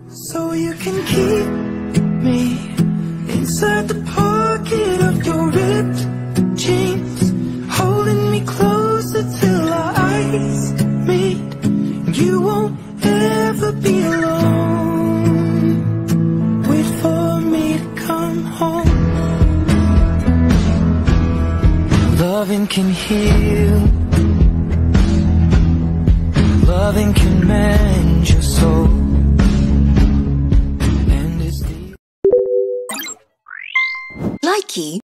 So you can keep me inside the pocket of your ripped jeans, holding me closer till our eyes meet. You won't ever be alone. Wait for me to come home. Loving can heal, loving can mend your soul. Likey